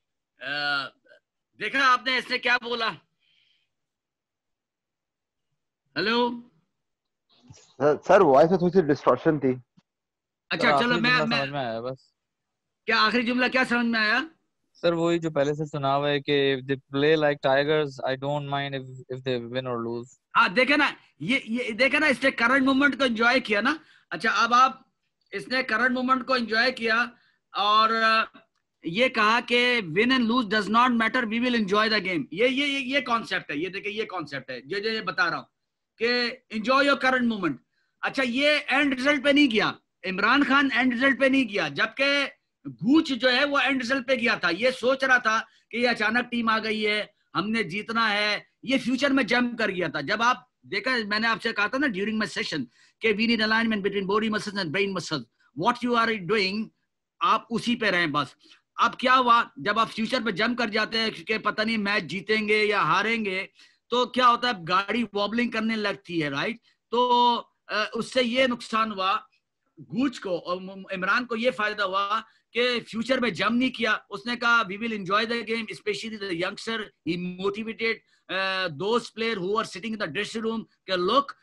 देखा आपने इसने क्या बोला? Hello sir, voice में थोड़ी सी distortion थी। अच्छा चलो, मैं समझ में आया बस। क्या आखिरी जुमला क्या समझ में आया? सर वही जो पहले से सुना हुआ है कि if they play like tigers, I don't mind if they win or lose। हाँ, देखे ना, ये देखे ना, इसने करंट मोमेंट को एंजॉय किया ना। अच्छा, अब आप, इसने करंट मोमेंट को एंजॉय किया और ये कहा कि win and lose does not matter, we will enjoy the game. ये कॉन्सेप्ट है, ये देखिए, ये कॉन्सेप्ट है जो ये बता रहा हूँ कि एंजॉय योर करंट मोमेंट। अच्छा, ये एंड रिजल्ट पे नहीं किया, इमरान खान एंड रिजल्ट पे नहीं किया, जबकि गूच जो है वो एंड रिजल्ट पे किया था। ये सोच रहा था कि ये अचानक टीम आ गई है, हमने जीतना है, ये फ्यूचर में जंप कर गया था। जब आप देखा, मैंने आपसे कहा था ना ड्यूरिंग माय सेशन कि we need alignment between body muscles and brain muscles, what you are doing, आप उसी पे रहें बस। अब क्या हुआ, जब आप फ्यूचर पे जंप कर जाते हैं कि पता नहीं मैच जीतेंगे या हारेंगे, तो क्या होता है, गाड़ी वॉबलिंग करने लगती है, राइट। तो उससे ये नुकसान हुआ गूच को, और इमरान को ये फायदा हुआ कि फ्यूचर में जंप नहीं किया। उसने कहा we will enjoy the game, specially the youngster, he motivated those player who are sitting in the dressing room कि look,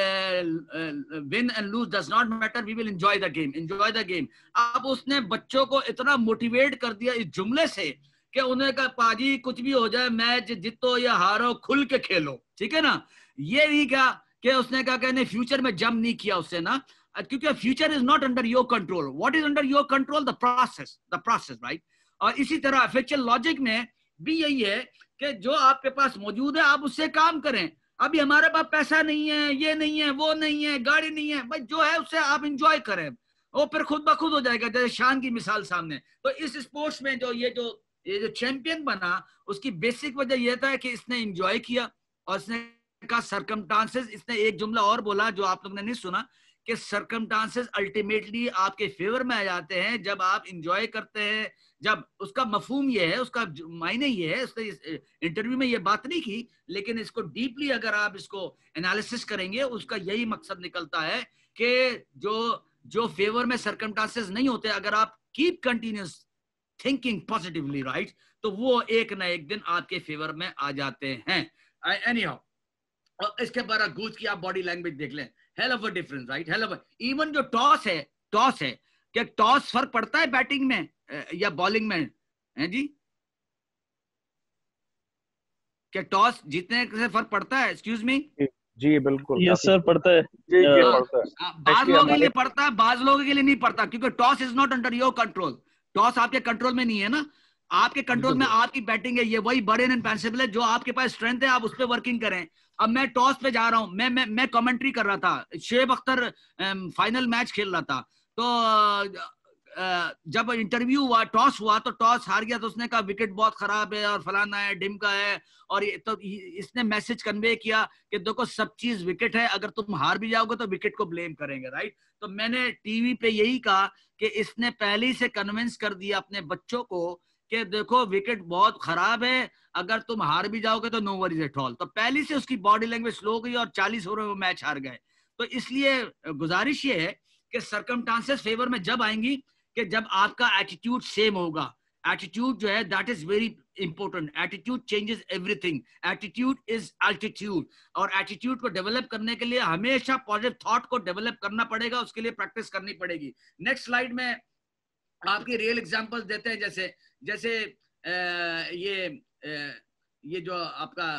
win and lose does not matter, we will enjoy the game, enjoy the game. अब उसने बच्चों को इतना motivate कर दिया इस जुमले से कि उन्हें कहा पाजी कुछ भी हो जाए, मैच जीतो या हारो, खुल के खेलो, ठीक है ना। ये नहीं कहा कि उसने कहा कि फ्यूचर में जंप नहीं किया उससे ना, क्योंकि future is not under your control. What is under your control? The process, right. और इसी तरह इफेक्चुअल लॉजिक में भी यही है कि जो आपके पास मौजूद है आप उससे काम करें। अभी हमारे पास पैसा नहीं है, ये नहीं है, वो नहीं है, गाड़ी नहीं है, भाई जो है उससे आप इंजॉय करें, वो फिर खुद ब खुद हो जाएगा। जैसे शान की मिसाल सामने, तो इस स्पोर्ट्स में ये जो चैंपियन बना, उसकी बेसिक वजह यह था कि इसने इंजॉय किया और इसने का सर्कमस्टांसेस। इसने एक जुमला और बोला जो आप लोगों ने नहीं सुना कि सर्कमस्टांसेस अल्टीमेटली आपके फेवर में आ जाते हैं जब आप इंजॉय करते हैं। जब उसका मफहूम ये है, उसका मायने ये है, उसने इस इंटरव्यू में ये बात नहीं की, लेकिन इसको डीपली अगर आप इसको एनालिसिस करेंगे, उसका यही मकसद निकलता है कि जो फेवर में सर्कमस्टांसेस नहीं होते, अगर आप keep continuous thinking positively, right, तो वो एक ना एक दिन आपके फेवर में आ जाते हैं। एनीहाउ, और इसके बाद गूच की आप बॉडी लैंग्वेज देख लें, hell of a difference, right, hell of. Even जो टॉस है, क्या टॉस फर्क पड़ता है बैटिंग में या बॉलिंग में, है जी? क्या टॉस जीतने से फर्क पड़ता है? Excuse me. जी बिल्कुल, यस सर, पड़ता है। जी पड़ता है। बाज लोगों के लिए पड़ता है, बाज लोगों के लिए नहीं पड़ता, क्योंकि toss is not under your control. Toss आपके कंट्रोल में नहीं है ना, आपके कंट्रोल में आपकी बैटिंग है। ये वही बड़े इनपेंसिबल है, जो आपके पास स्ट्रेंथ है आप उस पर वर्किंग करें। अब मैं टॉस पे जा रहा हूं, मैं कमेंट्री कर रहा था, शोएब अख्तर फाइनल मैच खेल रहा था, तो जब इंटरव्यू हुआ, टॉस हुआ, तो टॉस हार गया, तो उसने कहा विकेट बहुत खराब है और फलाना है, ढिमका है, और तो इसने मैसेज कन्वे किया कि देखो सब चीज विकेट है, अगर तुम हार भी जाओगे तो विकेट को ब्लेम करेंगे, राइट। तो मैंने टीवी पे यही कहा कि इसने पहले ही से कन्विंस कर दिया अपने बच्चों को कि देखो विकेट बहुत खराब है, अगर तुम हार भी जाओगे तो नो वरीज एट ऑल। तो पहले से उसकी बॉडी लैंग्वेज स्लो हो गई और 40 ओवर में वो मैच हार गए। तो इसलिए गुजारिश ये है कि सरकमस्टांसेस फेवर में जब आएंगी कि जब आपका एटीट्यूड सेम होगा। एटीट्यूड जो है that is very important. Attitude changes everything. Attitude is altitude. और एटीट्यूड को डेवलप करने के लिए हमेशा पॉजिटिव थॉट को डेवलप करना पड़ेगा, उसके लिए प्रैक्टिस करनी पड़ेगी। नेक्स्ट स्लाइड में आपके रियल एग्जांपल्स देते हैं, जैसे जैसे ये जो आपका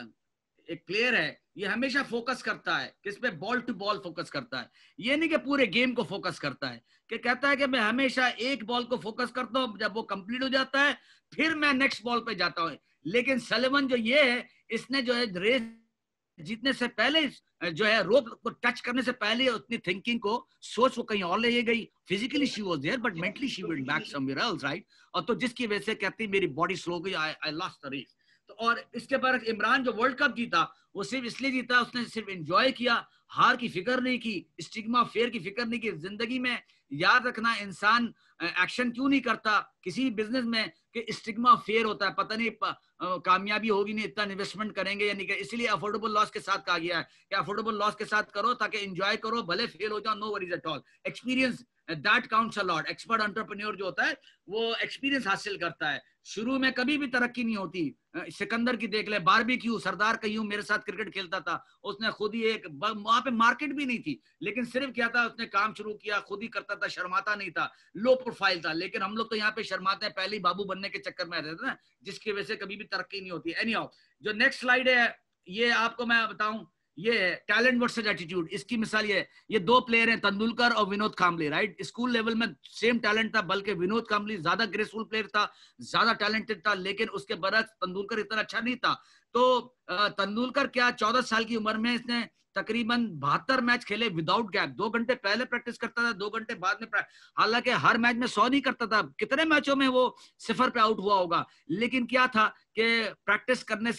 एक प्लेयर है, ये हमेशा फोकस करता है किस पे, बॉल टू बॉल फोकस करता है। ये नहीं कि पूरे गेम को फोकस करता है, कि कहता है कि मैं हमेशा एक बॉल को फोकस करता हूँ, जब वो कंप्लीट हो जाता है फिर मैं नेक्स्ट बॉल पे जाता हूँ। लेकिन सलीवन जो ये है, इसने जो है रेस जीतने से पहले जो है रोप को टच करने से पहले उतनी थिंकिंग को, सोच वो कहीं और ले गई। Physically she was there but mentally she went back somewhere else, right. और तो जिसकी वजह से कहती मेरी बॉडी स्लो गई, आई लॉस्ट द रेस। तो और इसके बाद इमरान जो वर्ल्ड कप जीता, वो सिर्फ इसलिए जीता, उसने सिर्फ एंजॉय किया, हार की फिक्र नहीं की, स्टिग्मा फेयर की फिक्र नहीं की। जिंदगी में याद रखना, इंसान एक्शन क्यों नहीं करता किसी बिजनेस में कि स्टिग्मा फेयर होता है, पता नहीं कामयाबी होगी नहीं, इतना इन्वेस्टमेंट करेंगे या नहीं। इसलिए अफोर्डेबल लॉस के साथ कहा गया है कि अफोर्डेबल लॉस के साथ करो ताकि एंजॉय करो, भले फेल हो जाओ, no worries at all. Experience that counts a lot. Expert entrepreneur जो होता है वो एक्सपीरियंस हासिल करता है। शुरू में कभी भी तरक्की नहीं होती। सिकंदर की देख ले, बारबेक्यू, सरदार कयूम मेरे साथ क्रिकेट खेलता था, उसने खुद ही एक, वहां पे मार्केट भी नहीं थी, लेकिन सिर्फ क्या था, उसने काम शुरू किया, खुद ही करता था, शर्माता नहीं था, लो प्रोफाइल था। लेकिन हम लोग तो यहाँ पे शर्माते हैं, पहले ही बाबू बनने के चक्कर में रहते हैं ना, जिसकी वजह से कभी भी तरक्की नहीं होती। एनीहाउ, जो नेक्स्ट स्लाइड है, ये आपको मैं बताऊं, ये टैलेंट वर्सेस एटीट्यूड। इसकी मिसाल ये दो प्लेयर हैं, तेंदुलकर और Vinod Kambli, right. School level में सेम टैलेंट था, बल्कि विनोद कांबले ज्यादा ग्रेसफुल प्लेयर था, ज्यादा टैलेंटेड था, लेकिन उसके बरक्स तेंदुलकर इतना अच्छा नहीं था। तो तेंदुलकर क्या 14 साल की उम्र में इसने तकरीबन 72 मैच खेले विदाउट गैप। 2 घंटे पहले प्रैक्टिस करता था, 2 घंटे बाद में। हालांकि हर मैच में 100 नहीं करता था, कितने मैचों में वो 0 पे आउट हुआ होगा, लेकिन क्या था कि प्रैक्टिस करने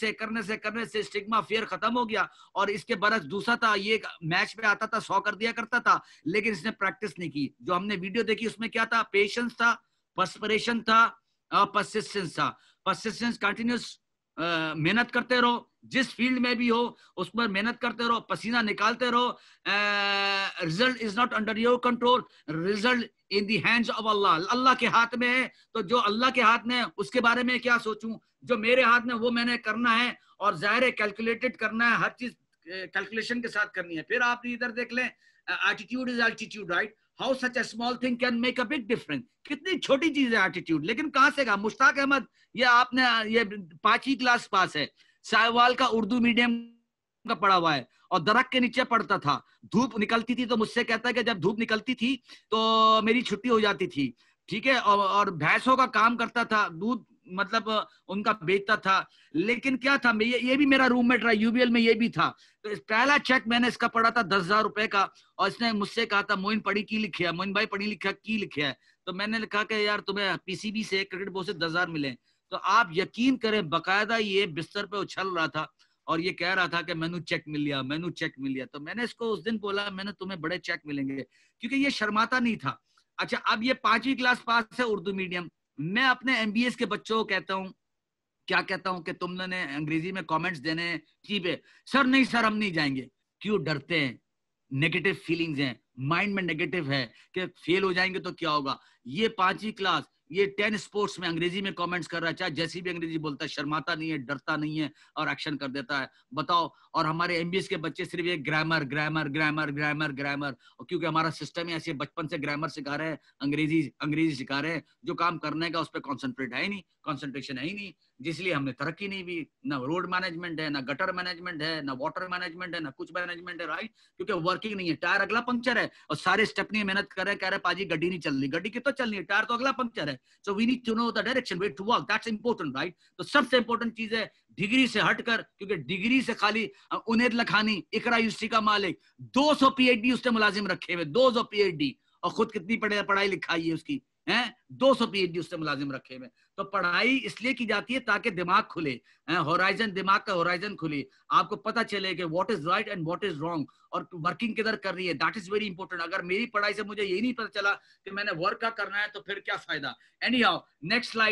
से स्टिग्मा फियर खत्म हो गया। और इसके बरस दूसरा था, ये मैच पे आता था 100 कर दिया करता था, लेकिन इसने प्रैक्टिस नहीं की। जो हमने वीडियो देखी उसमें क्या था, पेशेंस था, पर्सपिरेशन था, परसिस्टेंस था। परसिस्टेंस, कंटिन्यूस मेहनत करते रहो, जिस फील्ड में भी हो उस पर मेहनत करते रहो, पसीना निकालते रहो। Result is not under your control, result in the hands of अल्लाह। अल्लाह के हाथ में है, तो जो अल्लाह के हाथ में है उसके बारे में क्या सोचूं, जो मेरे हाथ में वो मैंने करना है। और जाहिर है कैलकुलेटेड करना है, हर चीज कैलकुलेशन के साथ करनी है। फिर आप इधर देख लें, attitude is altitude, right. How such a small thing can make a big difference. कितनी छोटी चीज है एटीट्यूड, लेकिन कहां से कहा। मुश्ताक अहमद, ये आपने ये 5वीं क्लास पास है, साहिवाल का उर्दू मीडियम का पढ़ा हुआ है, और दरख्त के नीचे पढ़ता था। धूप निकलती थी तो मुझसे कहता है कि जब धूप निकलती थी तो मेरी छुट्टी हो जाती थी, ठीक है। और भैंसों का काम करता था, दूध मतलब उनका बेचता था। लेकिन क्या था, ये भी मेरा रूममेट रहा, यूबीएल में ये भी था। तो पहला चेक मैंने इसका पढ़ा था 10,000 रुपए का, और इसने मुझसे कहा था, मोइन पढ़ी की लिखे है, मोइन भाई पढ़ी लिखा की लिखे है। तो मैंने लिखा कि यार तुम्हें पीसीबी से, क्रिकेट बोर्ड से 10,000 मिले। तो आप यकीन करें, बकायदा ये बिस्तर पे उछल रहा था और ये कह रहा था कि मैनू चेक मिल गया, मैनू चेक मिल गया। तो मैंने इसको उस दिन बोला, मैंने तुम्हें बड़े चेक मिलेंगे, क्योंकि ये शर्माता नहीं था। अच्छा, अब ये 5वीं क्लास पास है, उर्दू मीडियम। मैं अपने एमबीएस के बच्चों को कहता हूँ, क्या कहता हूँ कि तुमने अंग्रेजी में कमेंट्स देने हैं ठीक है सर, नहीं सर हम नहीं जाएंगे। क्यों डरते हैं? नेगेटिव फीलिंग्स हैं, माइंड में नेगेटिव है कि फेल हो जाएंगे तो क्या होगा। ये 5वीं क्लास, ये 10 स्पोर्ट्स में अंग्रेजी में कमेंट्स कर रहा है, चाहे जैसी भी अंग्रेजी बोलता है, शर्माता नहीं है, डरता नहीं है और एक्शन कर देता है। बताओ। और हमारे एमबीएस के बच्चे सिर्फ ये grammar grammar grammar grammar grammar, और क्योंकि हमारा सिस्टम है ऐसे, बचपन से ग्रामर सिखा रहे हैं, अंग्रेजी सिखा रहे हैं, जो काम करने का उस पर कॉन्सेंट्रेट है ही नहीं, कॉन्सेंट्रेशन है ही नहीं, जिसलिए हमने तरक्की नहीं भी। ना रोड मैनेजमेंट है, ना गटर मैनेजमेंट है, ना वाटर मैनेजमेंट है, ना कुछ मैनेजमेंट है, राइट। क्योंकि वर्किंग नहीं है, टायर अगला पंक्चर है और सारे स्टेपनी मेहनत कर रहे हैं, कह रहे पाजी गड्डी नहीं चल रही, गड्डी की तो चल रही है, टायर तो अगला पंक्चर है। So we need to know the direction, where to work, that's important, right. तो सबसे इंपॉर्टेंट चीज है डिग्री से हटकर, क्योंकि डिग्री से खाली उनेद लखानी, इकरा यूनिवर्सिटी का मालिक, 200 पीएचडी उसने मुलाजिम रखे हुए, 200 पीएचडी, और खुद कितनी पढ़ाई लिखाई है उसकी, हैं 200 पीएचडी उससे मुलाजिम रखे हुए। तो पढ़ाई इसलिए की जाती है ताकि दिमाग खुले, होराइजन, दिमाग का होराइजन खुले, आपको पता चले कि what is right and what is wrong, और वर्किंग किधर कर रही है, दैट इज वेरी इंपॉर्टेंट। अगर मेरी पढ़ाई से मुझे यही नहीं पता चला कि मैंने वर्क का करना है तो फिर क्या फायदा। Anyhow, next slide.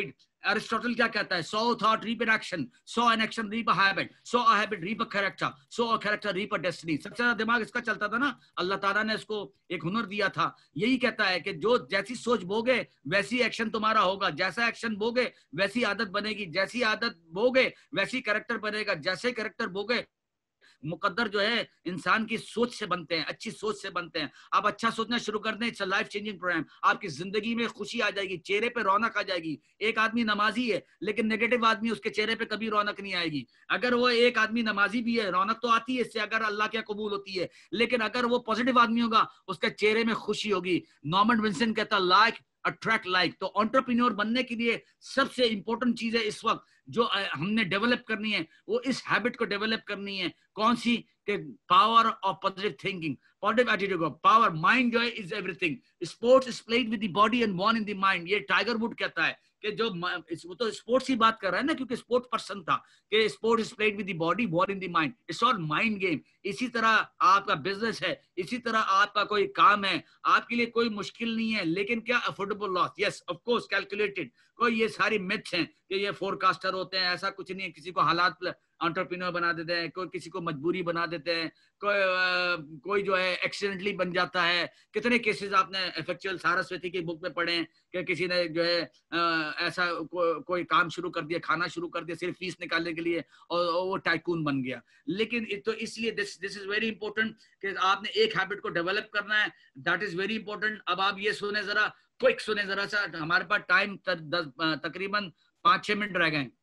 Aristotle क्या कहता है? So thought reap an action, so an action reap a habit, so a habit reap a character, so a character reap a destiny. सबसे ज्यादा दिमाग इसका चलता था ना, अल्लाह ताला ने इसको एक हुनर दिया था। यही कहता है कि जो जैसी सोच बोगे वैसी एक्शन तुम्हारा होगा, जैसा एक्शन बोगे वैसी आदत बनेगी, जैसी आदत बोगे वैसी कैरेक्टर बनेगा, जैसे कैरेक्टर बोगे। मुकद्दर जो है इंसान की सोच से बनते हैं, अच्छी सोच से बनते हैं। आप अच्छा सोचना शुरू कर दें, it's a life changing program. आपकी जिंदगी में खुशी आ जाएगी, चेहरे पे रौनक आ जाएगी। एक आदमी नमाजी है लेकिन नेगेटिव आदमी, उसके चेहरे पे कभी रौनक नहीं आएगी। अगर वो एक आदमी नमाजी भी है, रौनक तो आती है इससे, अगर अल्लाह के कबूल होती है, लेकिन अगर वो पॉजिटिव आदमी होगा उसके चेहरे में खुशी होगी। नॉर्मन विंसेंट कहता लाइक अट्रैक्ट लाइक। तो एंटरप्रेन्योर बनने के लिए सबसे इंपॉर्टेंट चीज है इस वक्त जो हमने डेवलप करनी है, वो इस हैबिट को डेवलप करनी है। कौन सी? कि power of positive thinking, positive attitude of power. Mind जो है is everything. Sports is played with the body and won in the mind. ये टाइगर वुड कहता है कि जो वो तो स्पोर्ट्स की बात कर रहा है ना, क्योंकि स्पोर्ट्स पर्सन था, कि sport is played with the body, war in the mind. It's all mind game. इसी तरह आपका बिजनेस है, इसी तरह आपका कोई काम है, आपके लिए कोई मुश्किल नहीं है, लेकिन क्या affordable loss? Yes of course calculated. कोई ये सारी मिथ्स हैं कि ये फोरकास्टर होते हैं, ऐसा कुछ नहीं है। किसी को हालात एंटरप्रेन्योर बना देते हैं, कोई किसी को मजबूरी बना देते हैं, कोई जो है एक्सीडेंटली बन जाता है। कितने केसेस आपने इफेक्चुअल सारस्वती की बुक में पढ़े हैं कि किसी ने जो है ऐसा कोई काम शुरू कर दिया, खाना शुरू कर दिया सिर्फ फीस निकालने के लिए, और वो टाइकून बन गया। लेकिन तो इसलिए दिस इज वेरी इंपॉर्टेंट कि आपने एक हैबिट को डेवलप करना है। That is very important. अब आप ये सुने जरा, क्विक सुने जरा सा, हमारे पास टाइम तकरीबन 5-6 मिनट रह गए।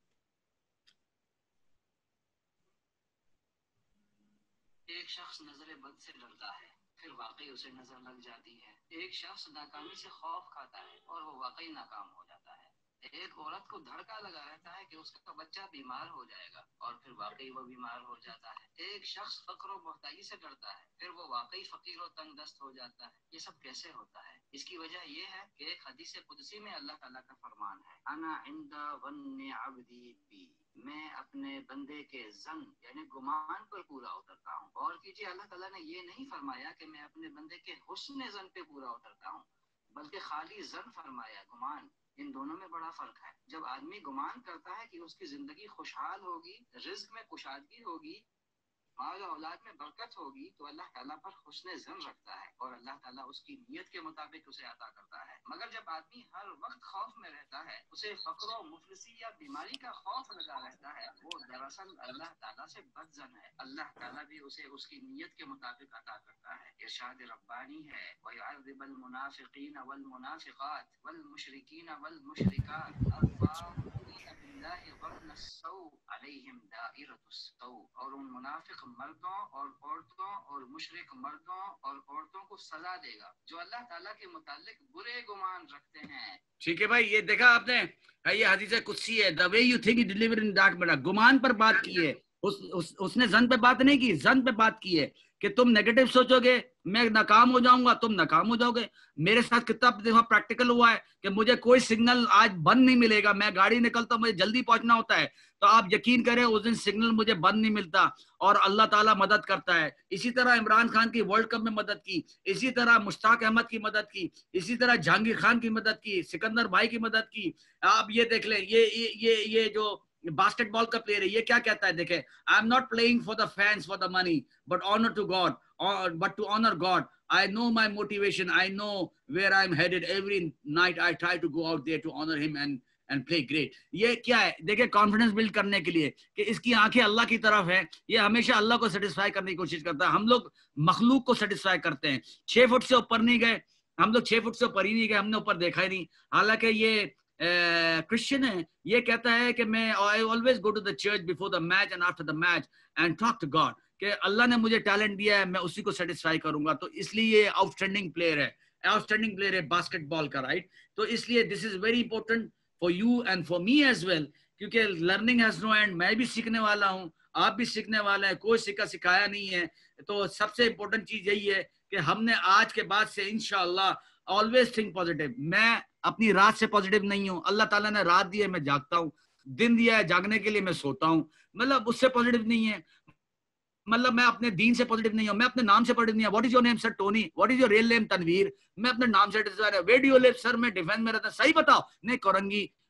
एक शख्स नजर बद से डरता है, फिर वाकई उसे नजर लग जाती है। एक शख्स नाकामी से खौफ खाता है और वो वाकई नाकाम हो जाता है। एक औरत को धड़का लगा रहता है कि उसका बच्चा बीमार हो जाएगा और फिर वाकई वो बीमार हो जाता है। एक शख्स फक्र और मोहताजी से डरता है, फिर वो वाकई फकीर और तंगदस्त हो जाता है। ये सब कैसे होता है? इसकी वजह ये है कि एक हदीस कुदसी में अल्लाह ताला का फरमान है, अना इंदा वन्ने अब्दी बी, मैं अपने बंदे के जन यानी गुमान पर पूरा उतरता हूँ। और कीजिए, अल्लाह ताला ने ये नहीं फरमाया कि मैं अपने बंदे के हुस्न जन पे पूरा उतरता हूँ, बल्कि खाली जन फरमाया, गुमान। इन दोनों में बड़ा फर्क है। जब आदमी गुमान करता है कि उसकी जिंदगी खुशहाल होगी, रिज्क में कुशादगी होगी, माल औलाद में बरकत होगी, तो अल्लाह ताला पर हुस्न ज़न रखता है और अल्लाह ताला उसकी नीयत के मुताबिक उसे अता करता है। मगर जब आदमी हर वक्त खौफ में रहता है, उसे फक्र मुफलिसी या बीमारी का खौफ लगा रहता है, वो दरअसल अल्लाह ताला से बदज़न है। अल्लाह ताला भी उसे उसकी नीयत के मुताबिक अता करता है। इरशाद रब्बानी है, वयुअज़्ज़िबुल मुनाफ़िक़ीन वल मुनाफ़िक़ात वल मुशरिकीन वल मुशरिकात और उन मुनाफिक मर्दों और औरतों और मुशरिक मर्दों और औरतों को सजा देगा जो अल्लाह ताला के मुतालिक बुरे गुमान रखते हैं। ठीक है भाई, ये देखा आपने, ये हदीस कुदसी है। The way you think you deliver in that matter. गुमान पर बात की है, उसने जन पे बात नहीं की, जन पे बात की है कि तुम नेगेटिव सोचोगे मैं नाकाम हो जाऊंगा, तुम नाकाम हो जाओगे। मेरे साथ कितना दफा प्रैक्टिकल हुआ है कि मुझे कोई सिग्नल आज बंद नहीं मिलेगा, मैं गाड़ी निकलता हूं, मुझे जल्दी पहुंचना होता है, तो आप यकीन करें उस दिन सिग्नल मुझे बंद नहीं मिलता और अल्लाह ताला मदद करता है। इसी तरह इमरान खान की वर्ल्ड कप में मदद की, इसी तरह मुश्ताक अहमद की मदद की, इसी तरह जहांगीर खान की मदद की, सिकंदर भाई की मदद की। आप ये देख लें, ये जो बास्केटबॉल का प्लेयर है, ये क्या कहता है, देखे, I am not playing for the fans for the money but honour to God, but to honor God. I know my motivation. I know where I'm headed. Every night I try to go out there to honor him and play great. ये क्या है, देखिए, confidence build करने के लिए कि इसकी आंखें अल्लाह की तरफ है। ये हमेशा अल्लाह को सेटिस्फाई करने की कोशिश करता है। हम लोग मखलूक को सेटिस्फाई करते हैं। 6 फुट से ऊपर नहीं गए हम लोग, 6 फुट से ऊपर ही नहीं गए, हमने ऊपर देखा ही नहीं। हालांकि ये क्रिश्चियन है, ये कहता है कि मैं I always go to the church before the match and after the match and talk to God, कि अल्लाह ने मुझे टैलेंट दिया है, मैं उसी को सेटिस्फाई करूंगा। तो इसलिए ये आउटस्टैंडिंग प्लेयर है बास्केटबॉल का, राइट। तो इसलिए this is very important for you and for me as well, क्योंकि लर्निंग हैज नो एंड। मैं भी सीखने वाला हूँ, आप भी सीखने वाले हैं, कोई सिखाया नहीं है। तो सबसे इंपॉर्टेंट चीज यही है कि हमने आज के बाद से इंशाअल्लाह ऑलवेज थिंक पॉजिटिव। मैं अपनी रात से पॉजिटिव नहीं हूँ। अल्लाह ताला ने रात दी है, मैं जागता हूँ, दिन दिया है जागने के लिए, मैं सोता हूँ, मतलब उससे पॉजिटिव नहीं है। मतलब मैं अपने दीन से पॉजिटिव नहीं हूं, मैं अपने नाम से पॉजिटिव नहीं हूं। What is your name sir? Tony. What is your real name? Tanveer. मैं अपने नाम से, where do you live? Sir मैं डिफेंस में रहता। सही बताओ? नहीं, कोरंगी।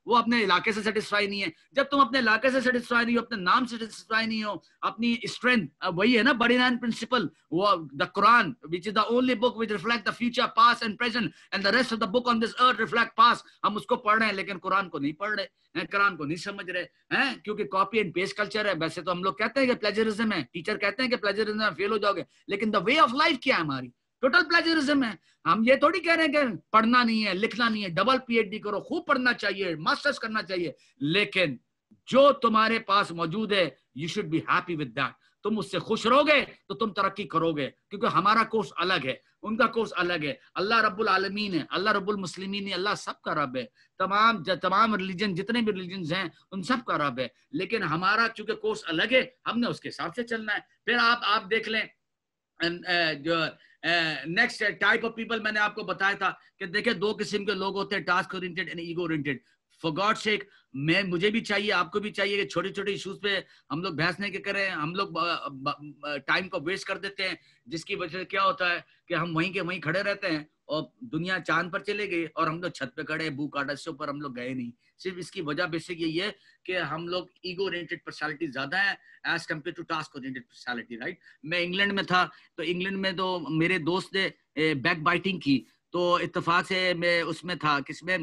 वो अपने इलाके से सेटिस्फाई नहीं है। जब तुम अपने इलाके से सेटिस्फाई नहीं हो, अपने नाम से सेटिस्फाई नहीं हो, अपनी स्ट्रेंथ, वही है ना 49 प्रिंसिपल, वो the Quran which is the only book which reflect the future, past and present and the rest of the book on this earth reflect past. हम उसको पढ़ रहे हैं लेकिन कुरान को नहीं पढ़ रहे, कुरान को नहीं समझ रहे हैं, क्योंकि कॉपी एंड पेस्ट कल्चर है। वैसे तो हम लोग कहते हैं कि प्लेजरिज्म है, टीचर कहते हैं कि प्लेजरिज्म में फेल हो जाओगे, लेकिन द वे ऑफ लाइफ क्या है हमारी? टोटल प्लेजरिज्म है। हम ये थोड़ी कह रहे हैं कि पढ़ना नहीं है, लिखना नहीं है, डबल पीएचडी करो, खूब पढ़ना चाहिए, मास्टर्स करना चाहिए, लेकिन जो तुम्हारे पास मौजूद है you should be happy with that. तुम उससे खुश रहोगे तो तुम तरक्की करोगे, क्योंकि हमारा कोर्स अलग है, उनका कोर्स अलग है। अल्लाह रब्बुल आलमीन है, अल्लाह रब्बुल मुस्लिमीन है, अल्लाह सबका रब है। तमाम रिलीजन, जितने भी रिलीजन्स हैं उन सब का रब है, लेकिन हमारा चूंकि कोर्स अलग है, हमने उसके हिसाब से चलना है। फिर आप देख लें जो नेक्स्ट टाइप ऑफ पीपल मैंने आपको बताया था कि देखिए दो किस्म के लोग होते हैं, task oriented and ego oriented. For God sake, मुझे भी चाहिए, आपको भी चाहिए कि छोटे छोटे इश्यूज पे हम लोग बहस नहीं करें, हम लोग टाइम को वेस्ट कर देते हैं, जिसकी वजह से क्या होता है कि हम वहीं के वहीं खड़े रहते हैं और दुनिया चांद पर चले गई और हम लोग छत पे खड़े, भूख आड़स से ऊपर हम लोग गए नहीं। सिर्फ इसकी वजह बेसिक यही है कि हम लोग ईगो ओरिएंटेड पर्सनालिटी ज्यादा है as compare to task oriented personality, right. मैं इंग्लैंड में था, तो इंग्लैंड में तो मेरे दोस्त ने बैक बाइटिंग की, तो इत्तेफाक से मैं उसमें था, किसमें,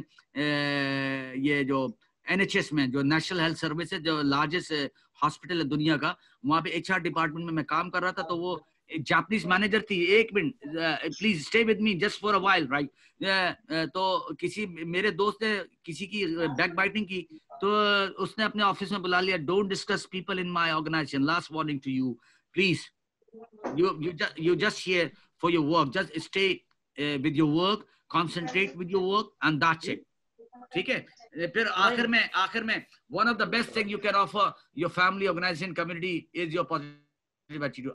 ये जो NHS में, जो नेशनल हेल्थ सर्विस है, जो लार्जेस्ट हॉस्पिटल है दुनिया का, वहाँ पे HR डिपार्टमेंट में मैं काम कर रहा था। तो वो जापानीज मैनेजर थी, एक minute please stay with me just for a while, right. तो किसी मेरे दोस्त ने किसी की बैक बाइटिंग की, तो उसने अपने ऑफिस में बुला लिया, don't discuss people in my organisation, last warning to you, please you just here for your work, just stay with your work, concentrate with your work and that's it, ठीक है। फिर आखिर में one of the best thing you can offer your family, organization, community is your positive attitude।